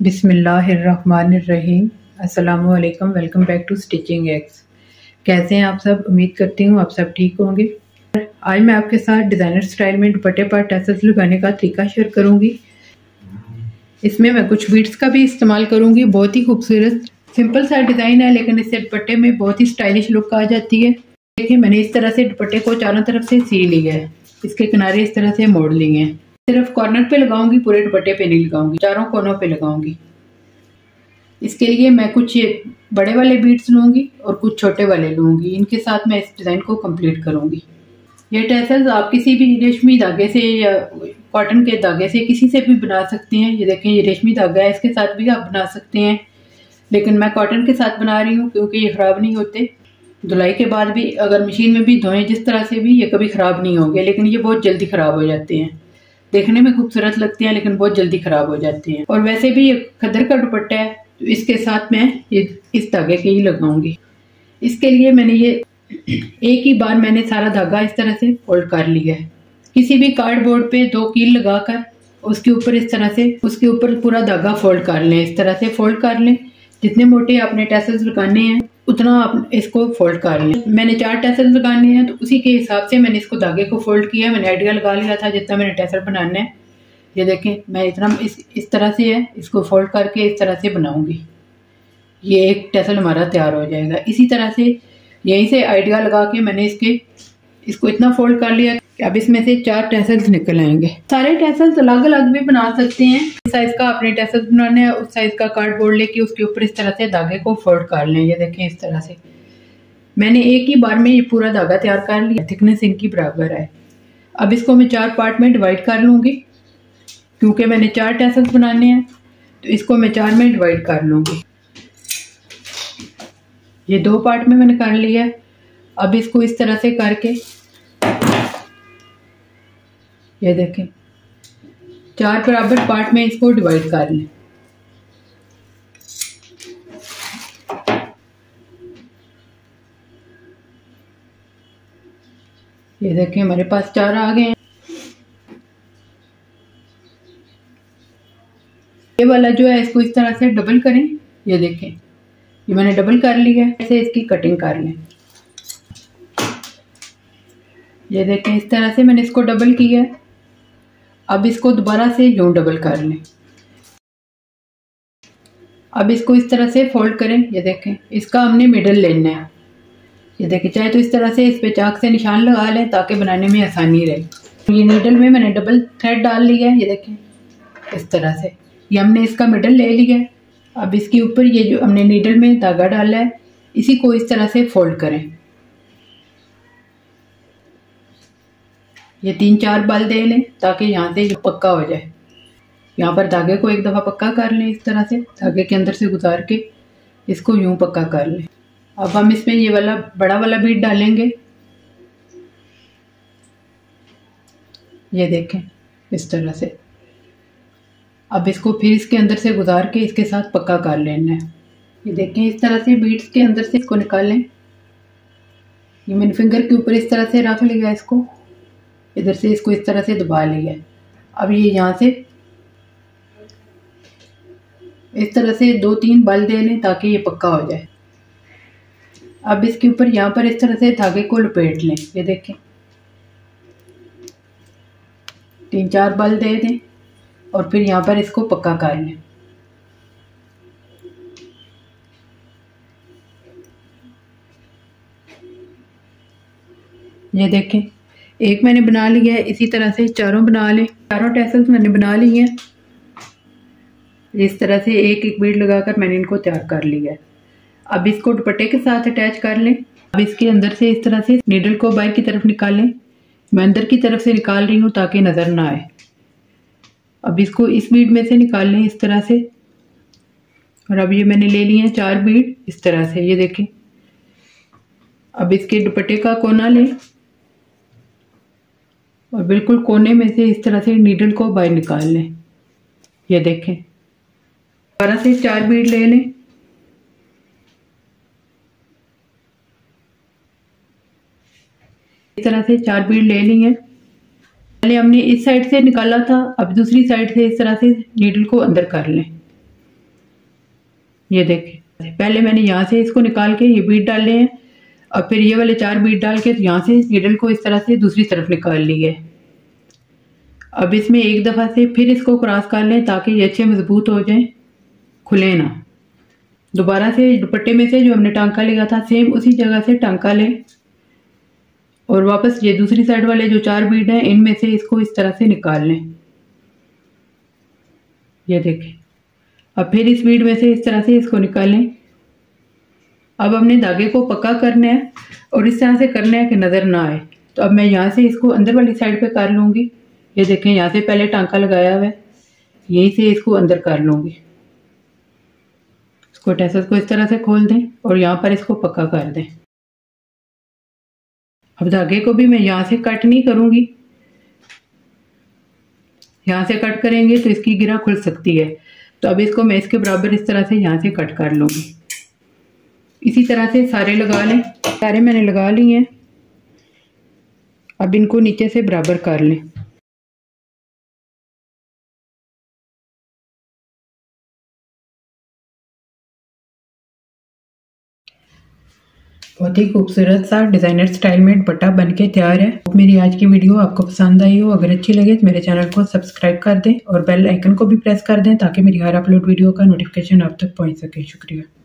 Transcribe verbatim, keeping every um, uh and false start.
बिस्मिल्लाहिर्रहमानिर्रहीम। अस्सलामुअलैकुम। Welcome back to stitching X. कैसे हैं आप सब? उम्मीद करती हूँ आप सब ठीक होंगे। आज मैं आपके साथ डिज़ाइनर स्टाइल में दुपट्टे पर टैसल्स लगाने का तरीका शेयर करूँगी। इसमें मैं कुछ बीड्स का भी इस्तेमाल करूँगी। बहुत ही खूबसूरत सिंपल सा डिज़ाइन है, लेकिन इससे दुपट्टे में बहुत ही स्टाइलिश लुक आ जाती है। देखिए, मैंने इस तरह से दुपट्टे को चारों तरफ से सी लिया है। इसके किनारे इस तरह से मोड़ लिए हैं। सिर्फ कॉर्नर पे लगाऊंगी, पूरे दुपट्टे पे नहीं लगाऊंगी, चारों कोनों पे लगाऊंगी। इसके लिए मैं कुछ बड़े वाले बीड्स लूंगी और कुछ छोटे वाले लूंगी। इनके साथ मैं इस डिज़ाइन को कंप्लीट करूंगी। ये टैसल्स आप किसी भी रेशमी धागे से या कॉटन के धागे से किसी से भी बना सकती हैं। ये देखें, ये रेशमी धागा है, इसके साथ भी आप बना सकते हैं, लेकिन मैं कॉटन के साथ बना रही हूँ क्योंकि ये ख़राब नहीं होते। धुलाई के बाद भी अगर मशीन में भी धोएं जिस तरह से भी, ये कभी ख़राब नहीं होंगे, लेकिन ये बहुत जल्दी ख़राब हो जाते हैं। देखने में खूबसूरत लगते हैं लेकिन बहुत जल्दी ख़राब हो जाते हैं। और वैसे भी ये खद्दर का दुपट्टा है, तो इसके साथ मैं ये इस धागे के ही लगाऊंगी। इसके लिए मैंने ये एक ही बार मैंने सारा धागा इस तरह से फोल्ड कर लिया है। किसी भी कार्डबोर्ड पे दो कील लगाकर उसके ऊपर इस तरह से उसके ऊपर पूरा धागा फोल्ड कर लें। इस तरह से फोल्ड कर लें। जितने मोटे आपने टैसल्स लगाने हैं उतना आप इसको फोल्ड कर लें। मैंने चार टैसल्स लगाने हैं, तो उसी के हिसाब से मैंने इसको धागे को फोल्ड किया। मैंने आइडिया लगा लिया था जितना मैंने टैसल बनाना है। ये देखें, मैं इतना इस इस तरह से है, इसको फोल्ड करके इस तरह से बनाऊंगी। ये एक टैसल हमारा तैयार हो जाएगा। इसी तरह से यहीं से आइडिया लगा के मैंने इसके इसको इतना फोल्ड कर लिया कि अब इसमें से चार टैसल्स निकल आएंगे। सारे टैसल्स अलग अलग भी बना सकते हैं। इस साइज का अपने टैसल्स बनाने हैं, उस साइज का कार्डबोर्ड लेके उसके ऊपर इस तरह से धागे को फोल्ड कर लें। ये देखें, इस तरह से मैंने एक ही बार में ये पूरा धागा तैयार कर लिया। थिकनेस इनकी बराबर है। अब इसको मैं चार पार्ट में डिवाइड कर लूंगी। क्योंकि मैंने चार टैसल्स बनाने हैं, तो इसको मैं चार में डिवाइड कर लूंगी। ये दो पार्ट में मैंने कर लिया है। अब इसको इस तरह से करके ये देखें, चार बराबर पार्ट में इसको डिवाइड कर लें। ये देखें, हमारे पास चार आ गए हैं। ये वाला जो है इसको इस तरह से डबल करें। ये देखें, ये मैंने डबल कर लिया है। ऐसे इसकी कटिंग कर लें। ये देखें, इस तरह से मैंने इसको डबल किया है। अब इसको दोबारा से यूं डबल कर लें। अब इसको इस तरह से फोल्ड करें। ये देखें, इसका हमने मिडल लेना है। ये देखें, चाहे तो इस तरह से इस पे चाक से निशान लगा लें ताकि बनाने में आसानी रहे। ये नीडल में मैंने डबल थ्रेड डाल लिया है। ये देखें, इस तरह से ये हमने इसका मिडल ले लिया है। अब इसके ऊपर ये जो हमने नीडल में धागा डाला है, इसी को इस तरह से फोल्ड करें। ये तीन चार बाल दे लें ताकि यहाँ से पक्का हो जाए। यहाँ पर धागे को एक दफ़ा पक्का कर लें। इस तरह से धागे के अंदर से गुजार के इसको यूं पक्का कर लें। अब हम इसमें ये वाला बड़ा वाला बीड डालेंगे। ये देखें, इस तरह से। अब इसको फिर इसके अंदर से गुजार के इसके साथ पक्का कर लेना है। ये देखें, इस तरह से बीड्स के अंदर से इसको निकालें। ये मैंने फिंगर के ऊपर इस तरह से रख लिया, इसको इधर से इसको इस तरह से दबा लिया। अब ये यहाँ से इस तरह से दो तीन बल दे लें ताकि ये पक्का हो जाए। अब इसके ऊपर यहाँ पर इस तरह से धागे को लपेट लें। ये देखें, तीन चार बल दे दें और फिर यहाँ पर इसको पक्का कर लें। ये देखें, एक मैंने बना लिया है। इसी तरह से चारों बना लें। चारों टैसल्स मैंने बना ली हैं। इस तरह से एक एक बीड लगाकर मैंने इनको तैयार कर लिया है। अब इसको दुपट्टे के साथ अटैच कर लें। अब इसके अंदर से इस तरह से नीडल को बाहर की तरफ निकालें। मैं अंदर की तरफ से निकाल रही हूँ ताकि नज़र ना आए। अब इसको इस बीड में से निकाल लें इस तरह से। और अब ये मैंने ले लिए हैं चार बीड इस तरह से। ये देखें, अब इसके दुपट्टे का कोना लें और बिल्कुल कोने में से इस तरह से नीडल को बाहर निकाल लें। ये देखें, दोबारा से चार बीड ले लें। इस तरह से चार बीड ले ली हैं। पहले हमने इस साइड से निकाला था, अब दूसरी साइड से इस तरह से नीडल को अंदर कर लें। ये देखें, पहले मैंने यहाँ से इसको निकाल के ये बीट डाले हैं और फिर ये वाले चार बीट डाल के तो यहाँ से नीडल को इस तरह से दूसरी तरफ निकाल ली है। अब इसमें एक दफ़ा से फिर इसको क्रॉस कर लें ताकि ये अच्छे मजबूत हो जाएं, खुले ना। दोबारा से दुपट्टे में से जो हमने टांका लिया था सेम उसी जगह से टांका लें और वापस ये दूसरी साइड वाले जो चार बीट हैं इनमें से इसको इस तरह से निकाल लें। ये देखें, अब फिर इस बीट में से इस तरह से इसको निकालें। अब हमने धागे को पक्का करना है और इस तरह से करना है कि नज़र ना आए। तो अब मैं यहाँ से इसको अंदर वाली साइड पे कर लूँगी। ये देखें, यहाँ से पहले टांका लगाया हुआ है, यहीं से इसको अंदर कर लूँगी। इसको टैसल को इस तरह से खोल दें और यहाँ पर इसको पक्का कर दें। अब धागे को भी मैं यहाँ से कट नहीं करूँगी, यहाँ से कट करेंगे तो इसकी गिरा खुल सकती है। तो अब इसको मैं इसके बराबर इस तरह से यहाँ से कट कर लूँगी। इसी तरह से सारे लगा लें। सारे मैंने लगा लिए हैं, अब इनको नीचे से बराबर कर लें। बहुत ही खूबसूरत सा डिज़ाइनर स्टाइल में दुपट्टा बनके तैयार है। मेरी आज की वीडियो आपको पसंद आई हो, अगर अच्छी लगे तो मेरे चैनल को सब्सक्राइब कर दें और बेल आइकन को भी प्रेस कर दें ताकि मेरी हर अपलोड वीडियो का नोटिफिकेशन आप तक पहुंच सके। शुक्रिया।